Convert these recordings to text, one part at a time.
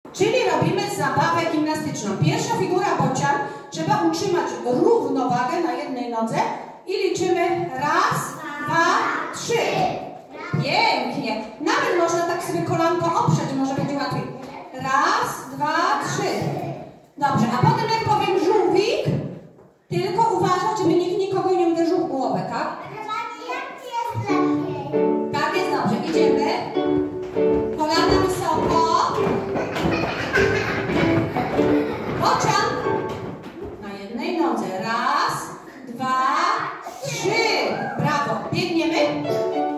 Czyli robimy zabawę gimnastyczną. Pierwsza figura bocian. Trzeba utrzymać równowagę na jednej nodze i liczymy raz, dwa, trzy. Pięknie. Nawet można tak sobie kolanko oprzeć, może będzie łatwiej. Raz, dwa, trzy. Dobrze, a potem jak powiem żółwik, tylko uważać, żeby nikt nikogo nie uderzył w głowę, tak? Tak jest dobrze. Idziemy. Kolana wysoko. Bocian. Na jednej nodze. Raz, dwa, trzy. Brawo. Biegniemy.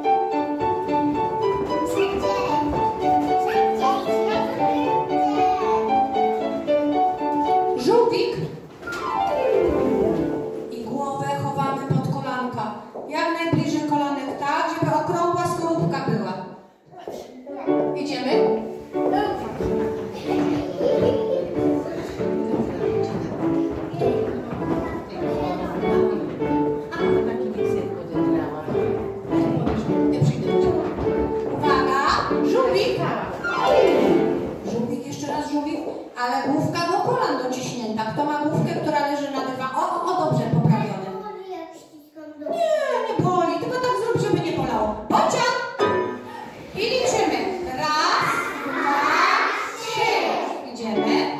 Żółwik. I głowę chowamy pod kolanka. Jak najbliżej kolanek, tak, żeby okrągła skorupka była. Idziemy. Uwaga, żółwik. Żółwik, jeszcze raz żółwik, ale główka do kolan dociśnięta. Kto ma główkę, która leży na dywanie? O, dobrze, poprawione. Nie boli, tylko tak zrób, żeby nie bolało. Bocian! I liczymy. Raz, dwa, trzy. Idziemy.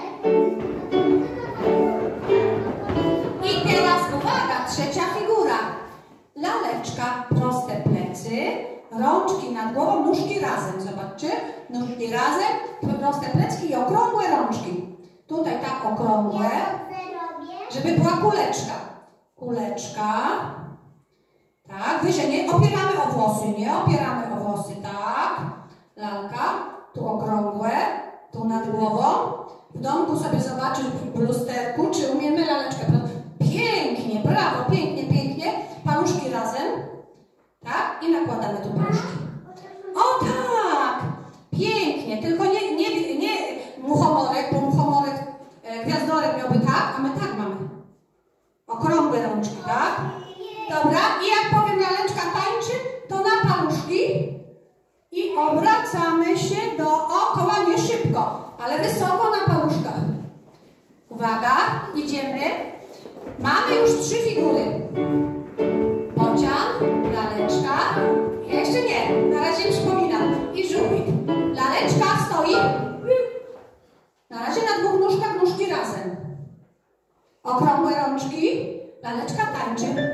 I teraz uwaga, trzecia figura. Laleczka, proste plecy, rączki nad głową, nóżki razem. Zobaczcie, nóżki razem, proste plecki i okrągłe rączki. Tutaj tak okrągłe, żeby była kuleczka. Kuleczka. Tak, wyżej, nie opieramy o włosy, nie opieramy o włosy, tak. Lalka, tu okrągłe, tu nad głową. W domku sobie zobaczyć w lusterku, czy umiemy laleczkę. Pięknie, brawo, pięknie, pięknie. Paluszki razem, tak, i nakładamy tu paluszki. O tak, pięknie, tylko nie muchomorek, bo muchomorek, gwiazdorek miałby tak, a my tak mamy. Okrągłe rączki, tak? Dobra, i jak powiem laleczka tańczy, to na paluszki i obracamy się dookoła, nie szybko, ale wysoko na paluszkach. Uwaga, idziemy. Mamy już 3 figury. Bocian, laleczka, jeszcze nie, na razie przypominam, i żółwik. Laleczka stoi, na razie na 2 nóżkach, nóżki razem. Okrągłe rączki, laleczka tańczy.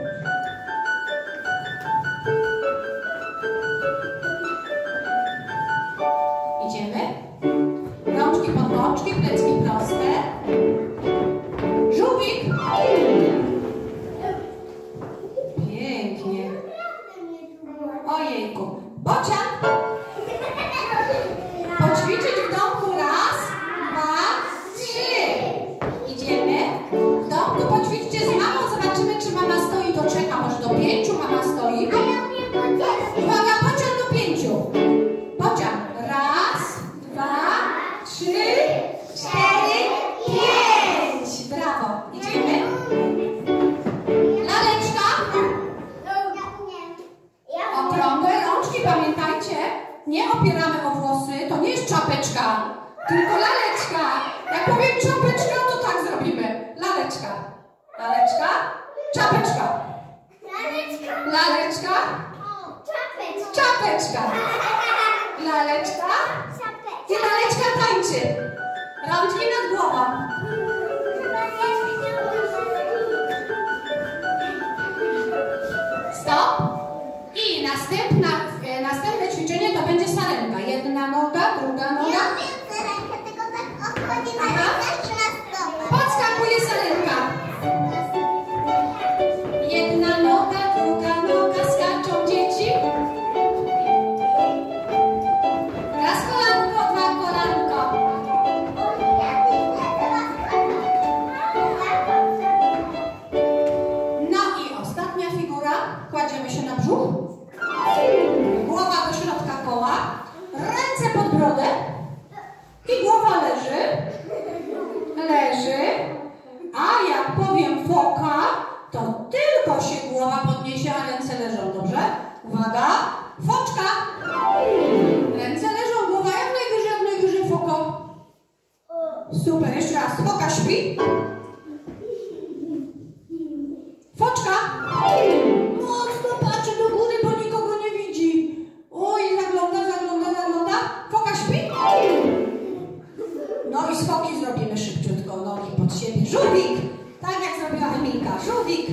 Idziemy. Rączki pod rączki, plecki proste. Żółwik. Pięknie. Ojejku. Bocian. Poćwiczyć w domku raz, dwa, trzy. Idziemy. W domku poćwiczcie z mamą, zobaczymy, czy mama stoi do 3, a może do 5 mama stoi. Uwaga, bocian do 5. Bocian. Raz, dwa, 3, 4, 5. Brawo. Idziemy. Laleczka. Okrągłe rączki, pamiętajcie, nie opieramy o włosy, to nie jest czapeczka, tylko laleczka. Jak powiem czapeczka, to tak zrobimy. Laleczka. Laleczka. Czapeczka. Laleczka. Czapeczka. Laleczka. I laleczka tańczy. Rączki nad głową. Stop. I następne ćwiczenie to będzie sarenka. Jedna noga, druga noga. Podskakuje sarenka. Jedna noga, druga noga, skaczą dzieci. Raz kolanko, 2 kolanko. No i ostatnia figura. Kładziemy się na brzuch. Głowa do środka koła. Ręce pod brodę. I głowa leży. Leży. A jak powiem foka, to tylko się głowa podniesie, a ręce leżą. Dobrze? Uwaga. Foczka. Ręce leżą, głowa jak najwyżej foko. Super, jeszcze raz. Foka śpi. Foczka. Mocno patrzy do góry, bo nikogo nie widzi. Oj, zagląda. Foka śpi. No i z foki zrobimy szybciutko nogi pod siebie. Żółwik. Tak jak zrobiła Emilka. Żółwik.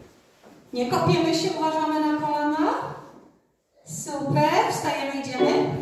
Nie kopiemy się, uważamy na kolana. Super, wstajemy, idziemy.